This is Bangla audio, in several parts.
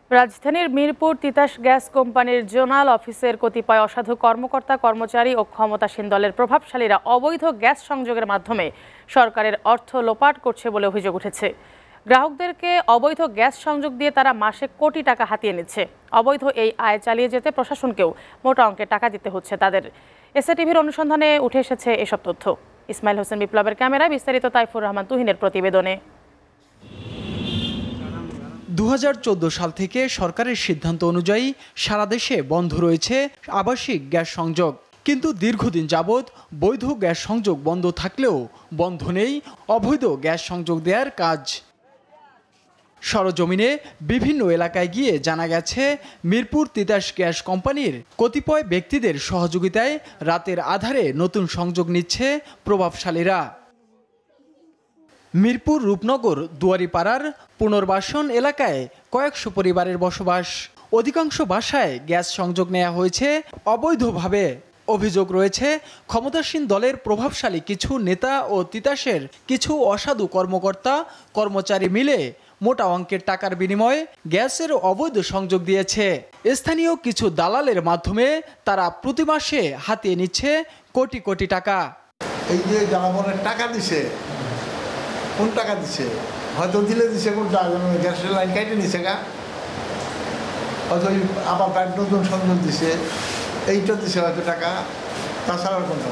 রাজধানীর মিরপুর তিতাস গ্যাস কোম্পানির জোনাল অফিসের কতিপয় অসাধু কর্মকর্তা কর্মচারী ও ক্ষমতাসীন দলের প্রভাবশালীরা অবৈধ গ্যাস সংযোগের মাধ্যমে সরকারের অর্থ লোপাট করছে বলে অভিযোগ উঠেছে। গ্রাহকদেরকে অবৈধ গ্যাস সংযোগ দিয়ে তারা মাসে কোটি টাকা হাতিয়ে নিচ্ছে। অবৈধ এই আয় চালিয়ে যেতে প্রশাসনকেও মোটা অঙ্কের টাকা দিতে হচ্ছে তাদের। এসএটিভির অনুসন্ধানে উঠে এসেছে এসব তথ্য। ইসমাইল হোসেন বিপ্লবের ক্যামেরায় বিস্তারিত তাইফুর রহমান তুহিনের প্রতিবেদনে। 2014 সাল থেকে সরকারের সিদ্ধান্ত অনুযায়ী সারা দেশে বন্ধ রয়েছে আবাসিক গ্যাস সংযোগ, কিন্তু দীর্ঘদিন যাবৎ বৈধ গ্যাস সংযোগ বন্ধ থাকলেও বন্ধ নেই অবৈধ গ্যাস সংযোগ দেওয়ার কাজ। সরজমিনে বিভিন্ন এলাকায় গিয়ে জানা গেছে, মিরপুর তিতাস গ্যাস কোম্পানির কতিপয় ব্যক্তিদের সহযোগিতায় রাতের আধারে নতুন সংযোগ নিচ্ছে প্রভাবশালীরা। মিরপুর রূপনগর দুয়ারিপাড়ার পুনর্বাসন এলাকায় কয়েকশো পরিবারের বসবাস। অধিকাংশ বাসায় গ্যাস সংযোগ নেওয়া হয়েছে অবৈধভাবে। অভিযোগ রয়েছে, ক্ষমতাসীন দলের প্রভাবশালী কিছু নেতা ও তিতাসের কিছু অসাধু কর্মকর্তা কর্মচারী মিলে মোটা অঙ্কের টাকার বিনিময়ে গ্যাসের অবৈধ সংযোগ দিয়েছে। স্থানীয় কিছু দালালের মাধ্যমে তারা প্রতি মাসে হাতিয়ে নিচ্ছে কোটি কোটি টাকা। এই যে জনগণের টাকা দিছে, কোন টাকা দিছে? হয়তো দিলে দিছে কোনটা, গ্যাসের লাইন কেটে নিছে গা, হয়তো আবার প্যাট নতুন সংযোগ দিছে, এইটা দিছে হয়তো টাকা, তাছাড়া আর কোনো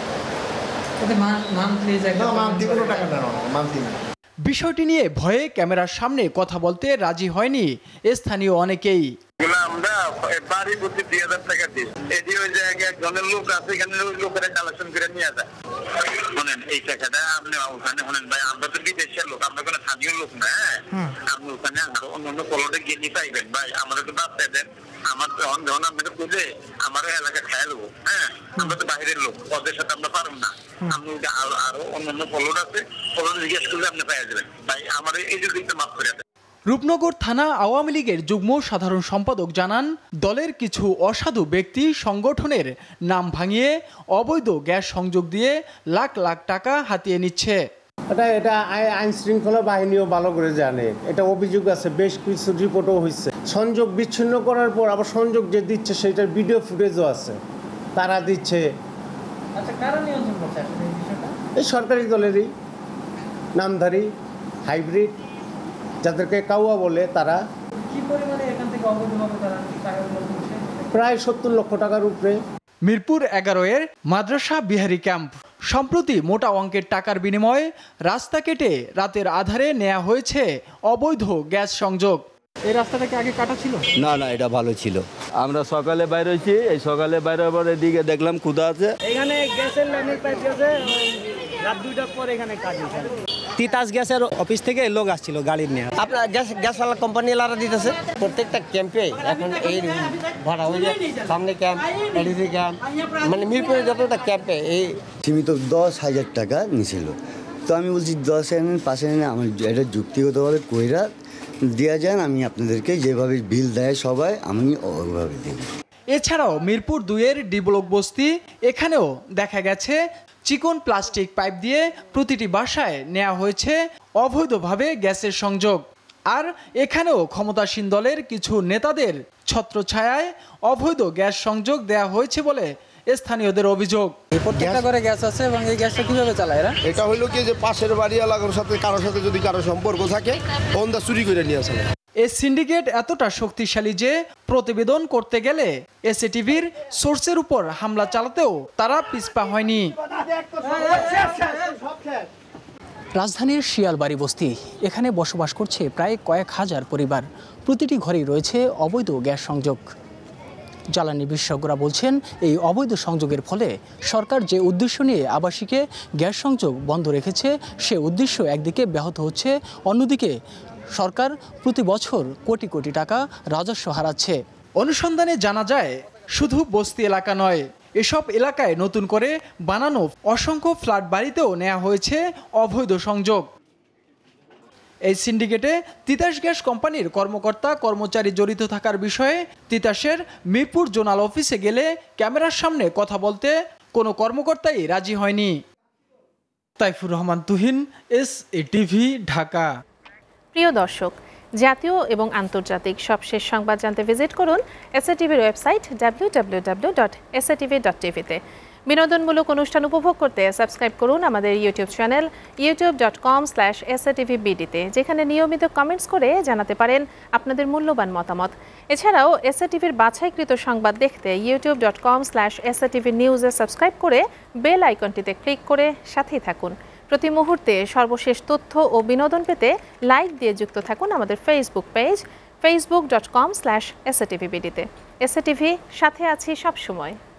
মান্থলি কোনো টাকা নেই, মান্থলি না। বিষয়টি নিয়ে ভয়ে ক্যামেরার সামনে কথা বলতে রাজি হয়নি স্থানীয় অনেকেই। আমরা বাড়ি প্রতি 2000 টাকা দিই। এটি ওই জায়গায় একজনের লোক আছে, এখানে ওই লোকেরা কালেকশন করে নিয়ে যায়। শোনেন, এই টাকাটা আপনি ওখানে শোনেন ভাই, আমরা তো বিদেশের লোক, আমরা কোনো স্থানীয় লোক না। আপনি ওখানে আরো অন্য প্লটে গিয়ে নিয়ে পাইবেন ভাই, আমার একটু বাচ্চা দেন। আমার যখন আপনাকে বুঝে আমার এলাকা খেয়াল হবো, হ্যাঁ, আমরা তো বাইরের লোক, ওদের সাথে আমরা পারবো না। আপনি আরো অন্যান্য প্লট আছে, প্লট জিজ্ঞেস করলে আপনি পাইয়া যাবেন ভাই, আমার এই যদি মাফ করে দেন। রূপনগর থানা আওয়ামী লীগের যুগ্ম সাধারণ সম্পাদক জানান, দলের কিছু অসাধু ব্যক্তি সংগঠনের নাম ভাঙিয়ে অবৈধ গ্যাস সংযোগ দিয়ে লাখ লাখ টাকা হাতিয়ে নিচ্ছে। এটা আইন শৃঙ্খলা বাহিনীও ভালো করে জানে, এটা অভিযোগ আছে, বেশ কিছু রিপোর্টও হয়েছে। সংযোগ বিচ্ছিন্ন করার পর আবার সংযোগ যে দিচ্ছে সেটার ভিডিও ফুটেজও আছে, তারা দিচ্ছে। আচ্ছা, কারা নিয়ন্ত্রণ করছে আসলে এই বিষয়টা? এই সরকারি দলেরই নামধারী হাইব্রিড, যাদেরকে কাউয়া বলে, তারা। কি পরিমাণে এখান থেকে অবৈধভাবে তারা টাকাগুলো তুলছে? প্রায় 70 লক্ষ টাকার উপরে। মিরপুর 11-এর মাদ্রাসা বিহারি ক্যাম্প সম্প্রতি মোটা অঙ্কের টাকার বিনিময়ে রাস্তা কেটে রাতের আধারে নেওয়া হয়েছে অবৈধ গ্যাস সংযোগ। এই রাস্তাটা কি আগে কাটা ছিল? না, এটা ভালো ছিল। আমরা সকালে বাইরে হয়েছি, এই সকালে বাইরে হবার এদিকে দেখলাম ক্ষুধা আছে। এখানে গ্যাসের লাইনের পাইপ আছে, রাত 2টার পর এখানে কাজ হয়েছে। তিতাস গ্যাসের অফিস থেকে লোক আসছিল গাড়ি নিয়ে। আপনার গ্যাসওয়ালা কোম্পানিওয়ালারা দিতেছে প্রত্যেকটা ক্যাম্পে। এখন এই ভাড়া হয়ে যায়, সামনে ক্যাম্প, এডিসি ক্যাম্প, মানে মিরপুরে যতটা ক্যাম্পে এই সীমিত 10,000 টাকা নিছিল। তো আমি বলছি 10 এনে 5 এনে আমার এটা যুক্তিগতভাবে কইরা দেওয়া যায়, আমি আপনাদেরকে যেভাবে বিল দেয় সবাই আমি ওইভাবে দিই। এছাড়াও মিরপুর 2-এর ডি ব্লক বস্তি, এখানেও দেখা গেছে চিকন প্লাস্টিক পাইপ দিয়ে প্রতিটি বাসায় নেওয়া হয়েছে অবৈধভাবে গ্যাসের সংযোগ। আর এখানেও ক্ষমতাসীন দলের কিছু নেতাদের ছত্রছায়ায় অবৈধ গ্যাস সংযোগ দেওয়া হয়েছে বলে স্থানীয়দের অভিযোগ। প্রত্যেকটা করে গ্যাস আছে এবং এই গ্যাসটা কিভাবে চালায় এরা? এটা হইলো কি যে পাশের বাড়ি এলাকার সাথে কারোর সাথে যদি কারো সম্পর্ক থাকে, ওন্দা চুরি করে নিয়ে আসে। এই সিন্ডিকেট এতটা শক্তিশালী যে প্রতিবেদন করতে গেলে এসএটিভির সোর্সের উপর হামলা চালাতেও তারা পিছপা হয়নি। রাজধানীর শিয়ালবাড়ি বস্তি, এখানে বসবাস করছে প্রায় কয়েক হাজার পরিবার। প্রতিটি ঘরেই রয়েছে অবৈধ গ্যাস সংযোগ। জ্বালানি বিশেষজ্ঞরা বলছেন, এই অবৈধ সংযোগের ফলে সরকার যে উদ্দেশ্য নিয়ে আবাসিকে গ্যাস সংযোগ বন্ধ রেখেছে, সে উদ্দেশ্য একদিকে ব্যাহত হচ্ছে, অন্যদিকে সরকার প্রতি বছর কোটি কোটি টাকা রাজস্ব হারাচ্ছে। অনুসন্ধানে জানা যায়, শুধু বস্তি এলাকা নয়, এসব এলাকায় নতুন করে বানানো অসংখ্য ফ্ল্যাট বাড়িতেও নেওয়া হয়েছে অবৈধ সংযোগ। এই সিন্ডিকেটে তিতাস গ্যাস কোম্পানির কর্মকর্তা কর্মচারী জড়িত থাকার বিষয়ে তিতাসের মিরপুর জোনাল অফিসে গেলে ক্যামেরার সামনে কথা বলতে কোনো কর্মকর্তাই রাজি হয়নি। তাইফুর রহমান তুহিন, এসএটিভি, ঢাকা। প্রিয় দর্শক, জাতীয় এবং আন্তর্জাতিক সবশেষ সংবাদ জানতে ভিজিট করুন এসএটিভির ওয়েবসাইট www.satv.tv-তে। বিনোদনমূলক অনুষ্ঠান উপভোগ করতে সাবস্ক্রাইব করুন আমাদের ইউটিউব চ্যানেল youtube.com/satvbd-তে, যেখানে নিয়মিত কমেন্টস করে জানাতে পারেন আপনাদের মূল্যবান মতামত। এছাড়াও এসএটিভির বাছাইকৃত সংবাদ দেখতে youtube.com/satvnews-এ সাবস্ক্রাইব করে বেল আইকনটিতে ক্লিক করে সাথেই থাকুন। প্রতি মুহূর্তে সর্বশেষ তথ্য ও বিনোদন পেতে লাইক দিয়ে যুক্ত থাকুন আমাদের ফেসবুক পেজ facebook.com/satvbd-তে। এসএটিভি সাথে আছি সবসময়।